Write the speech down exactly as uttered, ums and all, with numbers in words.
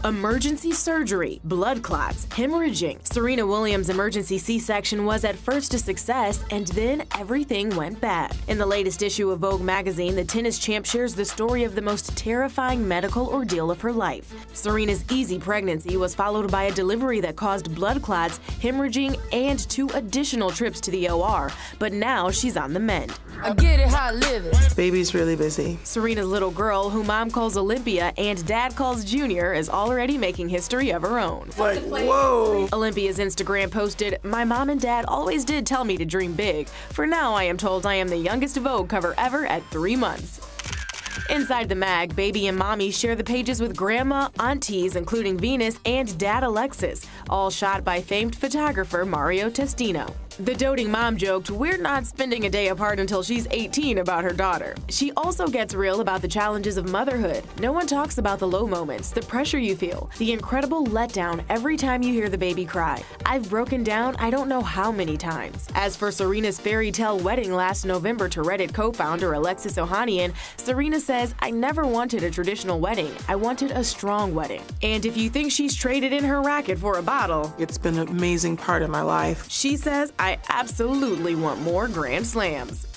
Emergency surgery, blood clots, hemorrhaging. Serena Williams' emergency C-section was at first a success, and then everything went bad. In the latest issue of Vogue magazine, the tennis champ shares the story of the most terrifying medical ordeal of her life. Serena's easy pregnancy was followed by a delivery that caused blood clots, hemorrhaging, and two additional trips to the O R. But now she's on the mend. I get it how I live it. Baby's really busy. Serena's little girl, who mom calls Olympia and dad calls Junior, is already making history of her own. Like, whoa. Olympia's Instagram posted, "My mom and dad always did tell me to dream big. For now, I am told I am the youngest Vogue cover ever at three months." Inside the mag, baby and mommy share the pages with grandma, aunties, including Venus, and dad Alexis, all shot by famed photographer Mario Testino. The doting mom joked, "We're not spending a day apart until she's eighteen," about her daughter. She also gets real about the challenges of motherhood. No one talks about the low moments, the pressure you feel, the incredible letdown every time you hear the baby cry. "I've broken down I don't know how many times." As for Serena's fairy tale wedding last November to Reddit co-founder Alexis Ohanian, Serena says, "I never wanted a traditional wedding. I wanted a strong wedding." And if you think she's traded in her racket for a bottle, it's been an amazing part of my life. She says, "I absolutely want more Grand Slams."